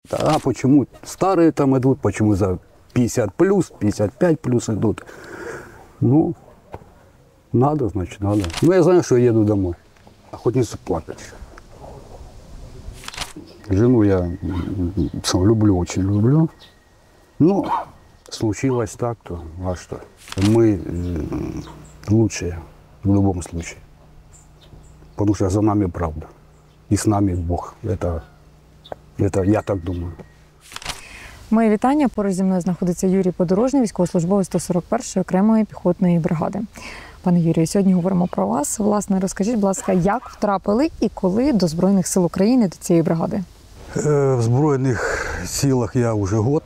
А почему старые там идут, почему за 50 плюс, 55 плюс идут? Ну, надо, значит, надо. Ну, я знаю, что я еду домой. Охотницу плакать. Жену я люблю, очень люблю. Ну, случилось так, то, а что? Мы лучшие в любом случае. Потому что за нами правда. И с нами Бог. Это я так думаю. Моє вітання. Поруч зі мною знаходиться Юрій Подорожній, військовослужбовець 141-ї окремої піхотної бригади. Пане Юрію, сьогодні говоримо про вас. Власне, розкажіть, будь ласка, як втрапили і коли до Збройних сил України, до цієї бригади? В Збройних силах я уже год.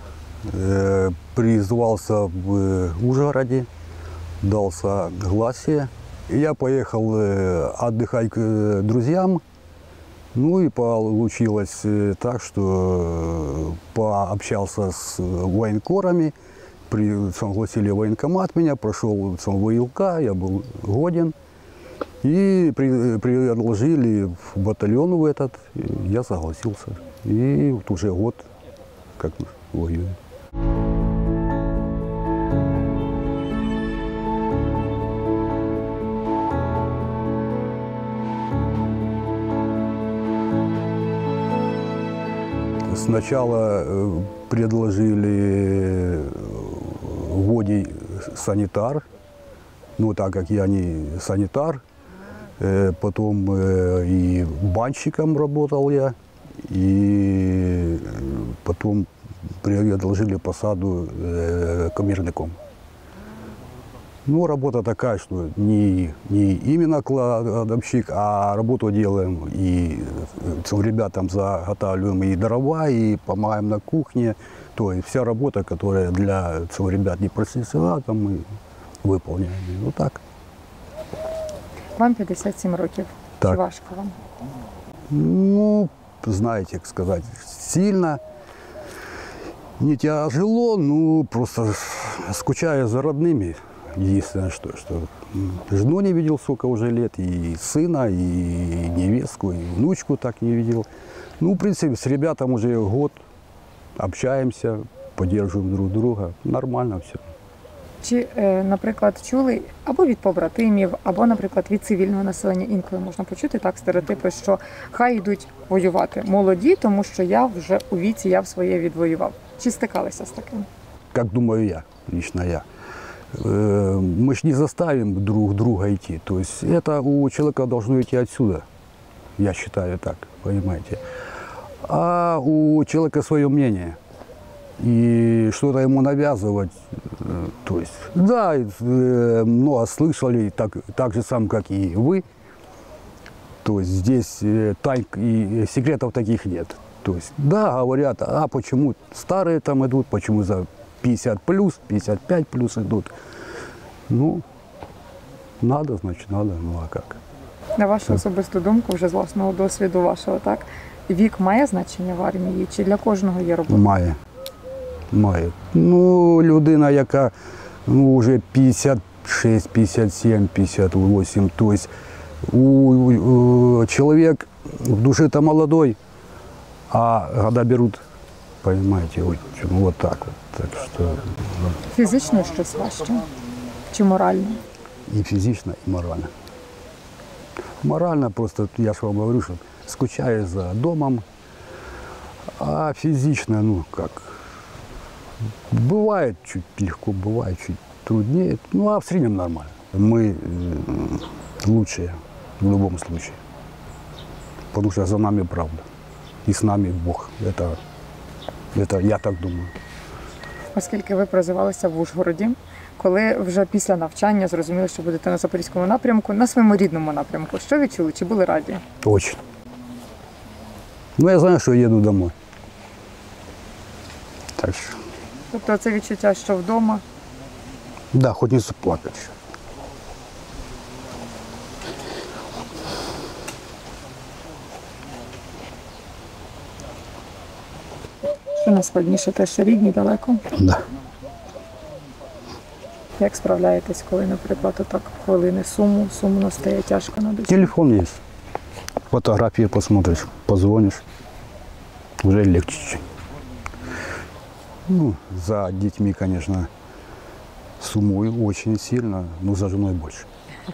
Призвался в Ужгороде, дал согласие. Я поехал отдыхать к друзьям. Ну и получилось так, что пообщался с военкорами, согласили военкомат меня, прошел ВЛК, я был годен. И предложили в батальон в этот, я согласился. И вот уже год как воюю. Сначала предложили вводить санитар, ну так как я не санитар, потом и банщиком работал я, и потом предложили посаду коммерником. Ну, работа такая, что не именно кладовщик, а работу делаем и ребятам заготавливаем и дрова, и помогаем на кухне. То есть вся работа, которая для ребят не профессионала, там мы выполняем. Ну так. Вам 57 років. Так. Чи важко вам? Ну, знаете, как сказать, сильно. Не тяжело, ну просто скучаю за родными. Единственное, что жену не видел сколько уже лет, и сына, и невестку, и внучку так не видел. Ну, в принципе, с ребятами уже год общаемся, поддерживаем друг друга. Нормально все. Чи, наприклад, чули або від побратимів, або, наприклад, від цивільного населення інколи можна почути так стереотипи, що хай йдуть воювати молоді, тому що я вже у віці, я в своє відвоював. Чи стикалися з таким? Как думаю я, лично я. Мы ж не заставим друг друга идти. То есть это у человека должно идти отсюда. Я считаю так, понимаете. А у человека свое мнение. И что-то ему навязывать. То есть, да, много слышали, так же сам, как и вы. То есть здесь тайн и секретов таких нет. То есть, да, говорят, а почему старые там идут, почему за 50 плюс, 55 плюс идут. Ну, надо, значит, надо, ну а как. На вашу особисту думку, вже з власного досвіду вашого, так? Вік має значення в армії? Чи для кожного є робота? Має. Має. Ну, людина, яка вже 56, 57, 58, то есть человек в душе-то молодой, а года берут, понимаете, вот так вот. Так что, Фізично щось важче? Чи морально? и физично, и морально. Морально просто, я же вам говорю, что скучаю за домом, а физично, ну как, бывает чуть легко, бывает чуть труднее, ну а в среднем нормально. Мы лучшие в любом случае, потому что за нами правда, и с нами Бог. Это я так думаю. Оскільки ви призивалися в Ужгороді, коли вже після навчання зрозуміли, що будете на Запорізькому напрямку, на своєму рідному напрямку, що відчули? Чи були раді? Очень. Ну, я знаю, что я еду домой. Так что, Тобто це відчуття, що вдома? да, хоть не заплакать. Що найскладніше, те, що рідні далеко? Да. Як справляєтесь, коли, наприклад, отак хвилини сумно стає, тяжко на душі? Телефон есть. Фотографии посмотришь, позвонишь. уже легче чуть. Ну, за детьми, конечно, суммую очень сильно, но за женой больше.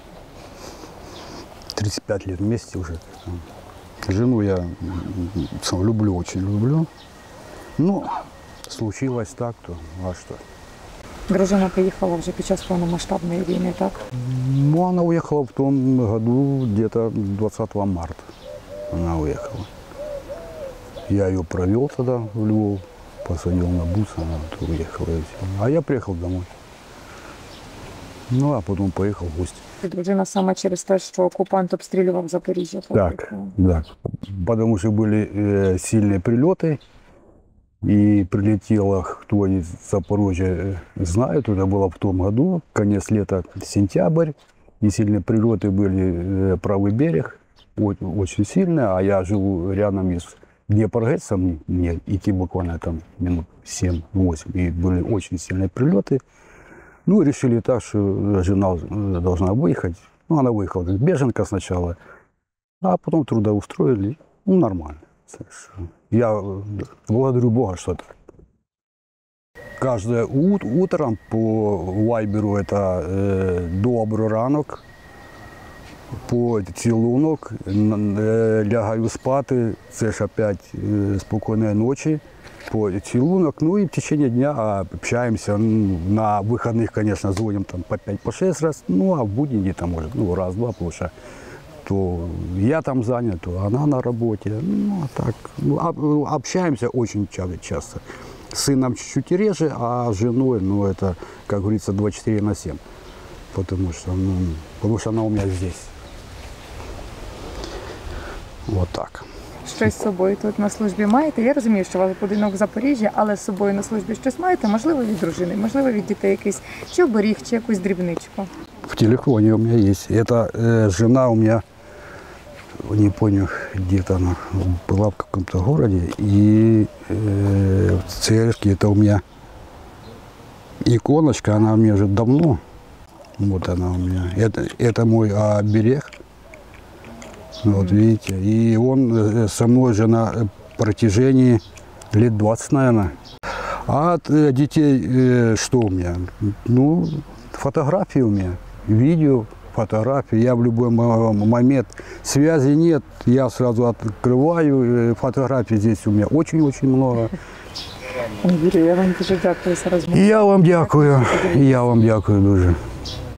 35 лет вместе уже. Жену я сам люблю, очень люблю. Ну, случилось так, то а что? Дружина поїхала вже під час повномасштабної війни, так? Ну, она уехала в том году, где-то 20 марта. Она уехала. Я ее провел тогда в Львов, посадил на бус, она вот уехала. И всё. А я приехал домой. Ну, а потом поехал в гости. Дружина саме через те, що окупант обстрілював Запоріжжя. Так, да. Потому что были сильные прилеты. И прилетело, кто из Запорожья знает, это было в том году, конец лета, сентябрь. И сильные прилеты были правый берег, очень сильные. А я живу рядом с Днепрогэсом, мне идти буквально там минут 7-8. И были очень сильные прилеты. Ну, решили так, что жена должна выехать. Ну, она выехала как беженка сначала, а потом трудоустроили. Ну, нормально. Я благодарю Бога, что так. Каждое утром по вайберу это добрий ранок, поцілунок, лягаю спати, це ж опять спокійної ночі, поцілунок, ну и в течение дня общаемся, на выходных, конечно, звоним там по 5-6 раз, ну а в будни где-то может, ну раз-два, потому что то я там занят, то она на работе, ну а так, ну, общаемся очень часто. С сыном чуть-чуть реже, а с женой, ну это, как говорится, 24/7, потому что она у меня здесь. Вот так. Щось з собою тут на службі маєте? Я розумію, що у вас будинок в Запоріжжі, але з собою на службі щось маєте? Можливо, від дружини, можливо, від дітей якийсь, чи оберіг, чи якусь дрібничку? В телефоне у меня есть. Это жена у меня, не помню, где-то она была в каком-то городе, и в церкви это у меня иконочка, она у меня уже давно. Вот она у меня. Это мой оберег. Вот видите. И он со мной уже на протяжении лет 20, наверное. А от детей что у меня? Ну, фотографии у меня, видео, фотографии. Я в любой момент, связи нет, я сразу открываю. Фотографий здесь у меня очень-очень много. Юрій, я вам дуже дякую за розмову. І я вам дякую дуже.